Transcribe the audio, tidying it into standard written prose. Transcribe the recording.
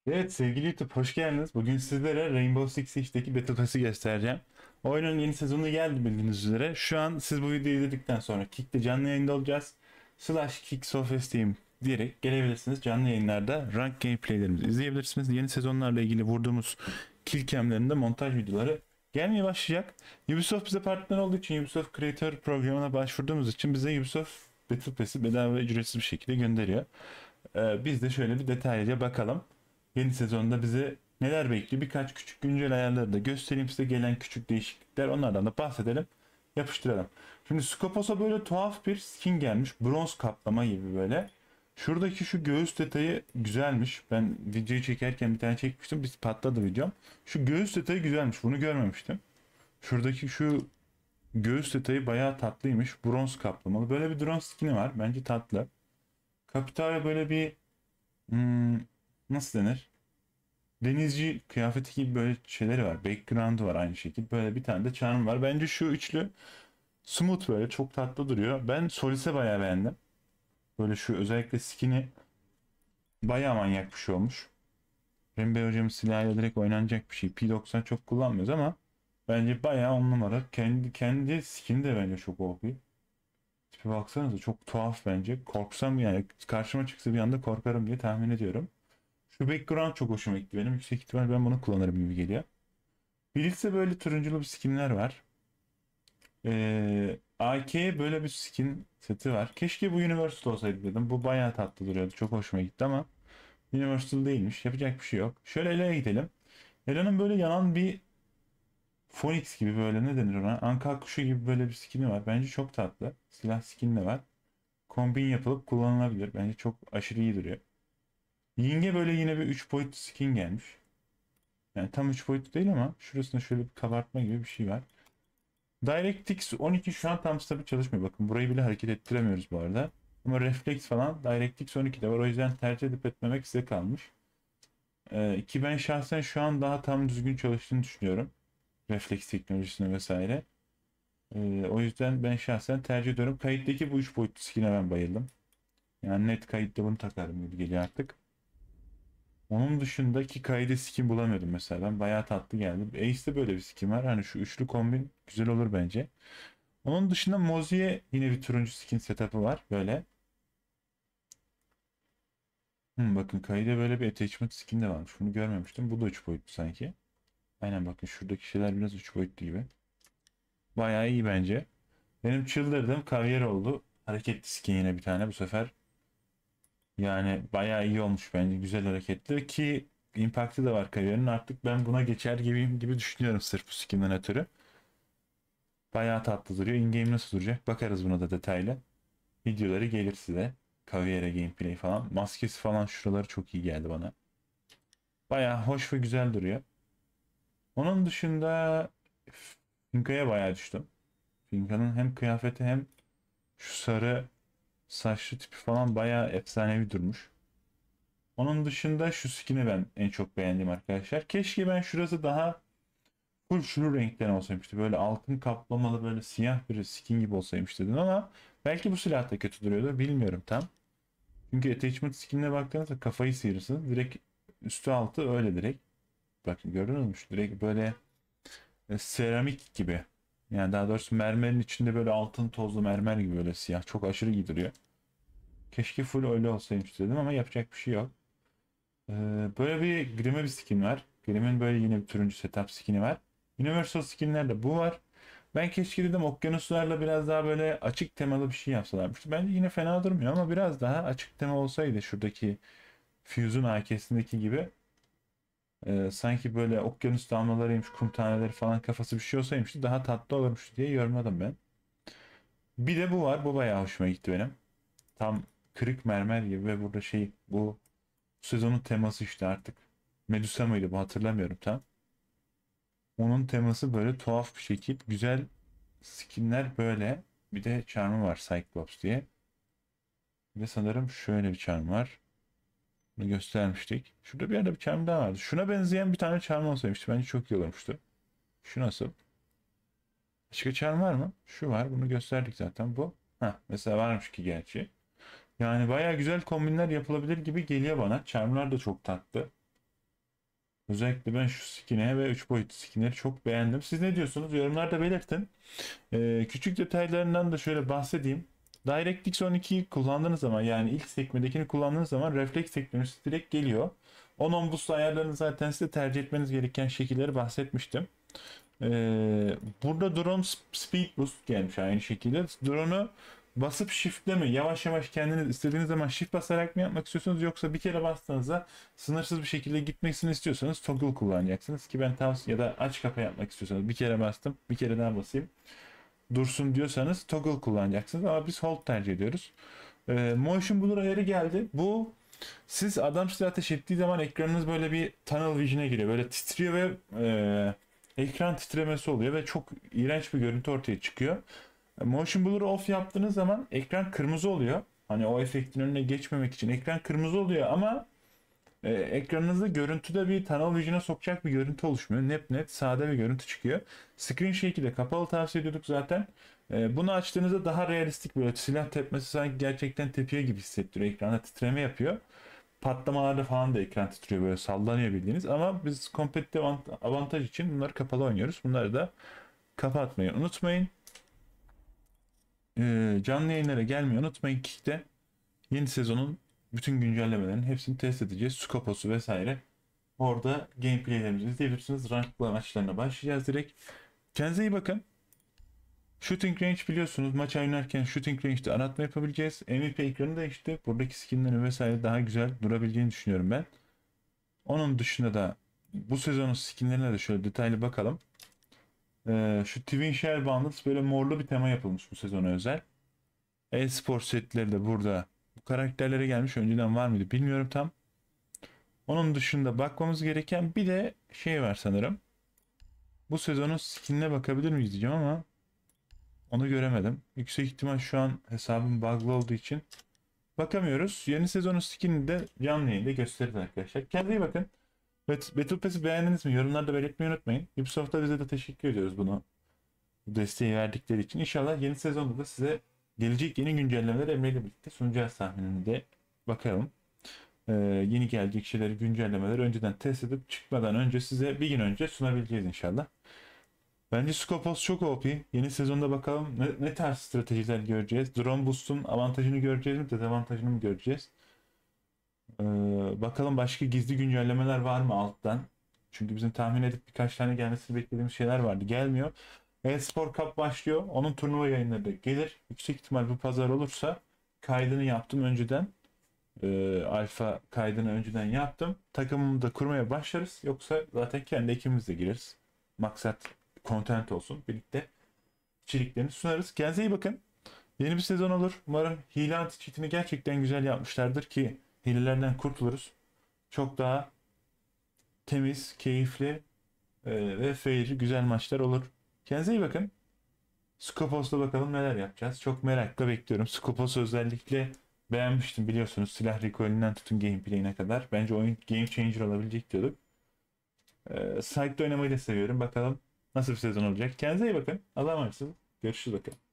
Evet sevgili YouTube hoş geldiniz. Bugün sizlere Rainbow Six Siege'deki Battle Pass'i göstereceğim. Oyunun yeni sezonu geldi bildiğiniz üzere. Şu an siz bu videoyu izledikten sonra Kick'te canlı yayında olacağız. Slash Kick Sofa Steam diyerek gelebilirsiniz. Canlı yayınlarda rank gameplaylerimizi izleyebilirsiniz. Yeni sezonlarla ilgili vurduğumuz kill cam'lerinde montaj videoları gelmeye başlayacak. Ubisoft bize partner olduğu için Ubisoft Creator programına başvurduğumuz için bize Ubisoft Battle Pass'i bedava ve ücretsiz bir şekilde gönderiyor. Biz de şöyle bir detaylıca bakalım. Yeni sezonda bizi neler bekliyor? Birkaç küçük güncel ayarları da göstereyim size, gelen küçük değişiklikler. Onlardan da bahsedelim. Yapıştıralım. Şimdi Scopos'a böyle tuhaf bir skin gelmiş. Bronz kaplama gibi böyle. Şuradaki şu göğüs detayı güzelmiş. Ben videoyu çekerken bir tane çekmiştim. Biz patladı videom. Şu göğüs detayı güzelmiş. Bunu görmemiştim. Şuradaki şu göğüs detayı bayağı tatlıymış. Bronz kaplamalı. Böyle bir drone skin'i var. Bence tatlı. Kapital'e böyle bir hmm, nasıl denir? Denizci kıyafeti gibi böyle şeyleri var. Background'u var aynı şekilde. Böyle bir tane de charm var. Bence şu üçlü smooth, böyle çok tatlı duruyor. Ben Solis'e bayağı beğendim. Böyle şu özellikle skin'i bayağı manyak bir şey olmuş. Rembe hocamın silahıyla direkt oynanacak bir şey. P90 çok kullanmıyoruz ama bence bayağı on numara. Kendi skin de bence çok OP. Tipe baksanıza, çok tuhaf bence. Korksam yani, karşıma çıksa bir anda korkarım diye tahmin ediyorum. Şu background çok hoşuma gitti benim. Yüksek ihtimal ben bunu kullanırım gibi geliyor. Blitz'e böyle turunculu bir skinler var. AK'ye böyle bir skin seti var. Keşke bu Universal olsaydı dedim. Bu bayağı tatlı duruyordu. Çok hoşuma gitti ama Universal değilmiş. Yapacak bir şey yok. Şöyle Ela'ya gidelim. Ela'nın böyle yanan bir Phoenix gibi, böyle ne denir ona? Anka kuşu gibi böyle bir skini var. Bence çok tatlı. Silah skin de var. Kombin yapılıp kullanılabilir. Bence çok aşırı iyi duruyor. Ying'e böyle yine bir 3 boyutlu skin gelmiş. Yani tam 3 boyutlu değil ama şurasında şöyle bir kabartma gibi bir şey var. DirectX 12 şu an tam stabil çalışmıyor. Bakın burayı bile hareket ettiremiyoruz bu arada. Ama Reflex falan DirectX 12'de var. O yüzden tercih edip etmemek size kalmış. Ki ben şahsen şu an daha tam düzgün çalıştığını düşünüyorum. Reflex teknolojisine vesaire. O yüzden ben şahsen tercih ediyorum. Kayıttaki bu 3 boyutlu skin'e ben bayıldım. Yani net kayıtta bunu takarım gibi geliyor artık. Onun dışındaki kaydı skin bulamıyordum mesela. Ben bayağı tatlı geldi. Ace'de böyle bir skin var. Hani şu üçlü kombin güzel olur bence. Onun dışında Mozi'ye yine bir turuncu skin setup'ı var. Böyle. Bakın kayıda böyle bir attachment skin de varmış. Bunu görmemiştim. Bu da 3 boyutlu sanki. Aynen, bakın şuradaki şeyler biraz 3 boyutlu gibi. Bayağı iyi bence. Benim çıldırdığım kariyer oldu. Hareketli skin yine bir tane bu sefer. Yani bayağı iyi olmuş bence. Güzel hareketli ki impact'ı da var kariyerin. Artık ben buna geçer gibiyim gibi düşünüyorum sırf bu skinden ötürü. Bayağı tatlı duruyor. In-game nasıl duracak? Bakarız buna da detaylı. Videoları gelir size. Kaviyere gameplay falan. Maskesi falan şuraları çok iyi geldi bana. Bayağı hoş ve güzel duruyor. Onun dışında Finka'ya bayağı düştüm. Finka'nın hem kıyafeti hem şu sarı saçlı tipi falan bayağı efsanevi durmuş. Onun dışında şu skin'i ben en çok beğendim arkadaşlar. Keşke ben şurası daha full şunun renkten olsaymıştı. Böyle altın kaplamalı böyle siyah bir skin gibi olsaymış dedim ama belki bu silah da kötü duruyordu. Bilmiyorum tam. Çünkü attachment skin'ine baktığınızda kafayı sıyırırsınız. Direkt üstü altı öyle direkt. Bakın gördünüz mü? Direkt böyle seramik gibi. Yani daha doğrusu mermerin içinde böyle altın tozlu mermer gibi böyle siyah. Çok aşırı iyi duruyor. Keşke full öyle olsaymış dedim ama yapacak bir şey yok. Böyle bir Grimm'e bir skin var. Grimm'in böyle yine bir turuncu setup skin'i var. Universal skin'lerde bu var. Ben keşke dedim okyanuslarla biraz daha böyle açık temalı bir şey yapsalarmıştı. Bence yine fena durmuyor ama biraz daha açık tema olsaydı şuradaki Fuse'un AK'sindeki gibi sanki böyle okyanus damlalarıymış, kum taneleri falan kafası bir şey olsaymış daha tatlı olurmuş diye yorumladım ben. Bir de bu var. Bu bayağı hoşuma gitti benim. Tam kırık mermer gibi ve burada şey, bu sezonun teması işte artık. Medusa mıydı bu, hatırlamıyorum tam. Onun teması böyle tuhaf bir şekil. Güzel skinler böyle. Bir de charm'ı var Cyclops diye. Bir de sanırım şöyle bir charm var. Bunu göstermiştik. Şurada bir yerde bir charm daha vardı. Şuna benzeyen bir tane charm olsaymıştı. Bence çok iyi olurmuştu. Şu nasıl? Başka charm var mı? Şu var. Bunu gösterdik zaten. Bu. Ha, mesela varmış ki gerçi. Yani baya güzel kombinler yapılabilir gibi geliyor bana. Charmlar da çok tatlı. Özellikle ben şu skin'e ve 3 boyutlu skinleri çok beğendim. Siz ne diyorsunuz? Yorumlarda belirtin. Küçük detaylarından da şöyle bahsedeyim. DirectX 12'yi kullandığınız zaman, yani ilk sekmedekini kullandığınız zaman refleks teknolojisi direkt geliyor. 10 boost ayarlarını zaten size tercih etmeniz gereken şekilleri bahsetmiştim. Burada drone speed boost gelmiş aynı şekilde. Drone'u basıp shift'le mi, yavaş yavaş kendiniz istediğiniz zaman shift basarak mı yapmak istiyorsunuz, yoksa bir kere bastığınızda sınırsız bir şekilde gitmesini istiyorsanız toggle kullanacaksınız ki ben tavsiye, ya da aç kapa yapmak istiyorsanız bir kere bastım bir kere daha basayım dursun diyorsanız toggle kullanacaksınız, ama biz hold tercih ediyoruz. Motion blur ayarı geldi. Bu, siz adam size ateş ettiği zaman ekranınız böyle bir tunnel vision'e giriyor. Böyle titriyor ve ekran titremesi oluyor ve çok iğrenç bir görüntü ortaya çıkıyor. Motion blur'u off yaptığınız zaman ekran kırmızı oluyor. Hani o efektin önüne geçmemek için ekran kırmızı oluyor, ama ekranınızda görüntüde bir tunnel vision'a sokacak bir görüntü oluşmuyor. Net sade bir görüntü çıkıyor. Screen Shake'i de kapalı tavsiye ediyorduk zaten. Bunu açtığınızda daha realistik, böyle silah tepmesi sanki gerçekten tepiyor gibi hissettiriyor. Ekranda titreme yapıyor. Patlamalarda falan da ekran titriyor, böyle sallanıyor bildiğiniz. Ama biz kompetitif avantaj için bunları kapalı oynuyoruz. Bunları da kapatmayı unutmayın. Canlı yayınlara gelmeyi unutmayın. Kick'te yeni sezonun bütün güncellemelerinin hepsini test edeceğiz. Scopos'u vesaire. Orada gameplaylerimizi izleyebilirsiniz. Ranklı maçlarına başlayacağız direkt. Kendinize iyi bakın. Shooting range biliyorsunuz. Maç oynarken shooting range'de aratma yapabileceğiz. MVP ekranı da işte buradaki skinlerin vesaire daha güzel durabileceğini düşünüyorum ben. Onun dışında da bu sezonun skinlerine de şöyle detaylı bakalım. Şu Twin Shell Bundles böyle morlu bir tema yapılmış bu sezona özel. E-spor setleri de burada. Bu karakterlere gelmiş. Önceden var mıydı bilmiyorum tam. Onun dışında bakmamız gereken bir de şey var sanırım. Bu sezonun skinine bakabilir miyiz diyeceğim ama onu göremedim. Yüksek ihtimal şu an hesabım bug'lı olduğu için bakamıyoruz. Yeni sezonun skinini de canlı yayında gösteririz arkadaşlar. Kendinize iyi bakın. Battle Pass'i beğendiniz mi? Yorumlarda belirtmeyi unutmayın. Ubisoft'a bize de teşekkür ediyoruz bunu, bu desteği verdikleri için. İnşallah yeni sezonda da size gelecek yeni güncellemeleri Emre ile birlikte sunacağız tahmininde. Bakalım. Yeni gelecek şeyleri, güncellemeleri önceden test edip çıkmadan önce size bir gün önce sunabileceğiz inşallah. Bence Scopus çok OP. Yeni sezonda bakalım ne tarz stratejiler göreceğiz. Drone Boost'un avantajını göreceğiz mi, dezavantajını mı göreceğiz? Ee, Bakalım başka gizli güncellemeler var mı alttan? Çünkü bizim tahmin edip birkaç tane gelmesini beklediğimiz şeyler vardı. Gelmiyor. E-Spor Cup başlıyor. Onun turnuva yayınları da gelir. Yüksek ihtimal bu pazar olursa kaydını yaptım önceden. Alfa kaydını önceden yaptım. Takımımı da kurmaya başlarız. Yoksa zaten kendi ekibimizle gireriz. Maksat content olsun. Birlikte içeriklerini sunarız. Kendinize iyi bakın. Yeni bir sezon olur. Umarım hile anti-cheat'ini gerçekten güzel yapmışlardır ki hilelerden kurtuluruz. Çok daha temiz, keyifli ve fair, güzel maçlar olur. Kendinize iyi bakın. Scopos'ta bakalım neler yapacağız. Çok merakla bekliyorum. Scopos özellikle beğenmiştim, biliyorsunuz. Silah recoil'inden tutun gameplay'ine kadar. Bence oyun game changer olabilecek diyorduk. Side'de oynamayı da seviyorum. Bakalım nasıl bir sezon olacak. Kendinize iyi bakın. Allah'a emanet olun. Görüşürüz bakalım.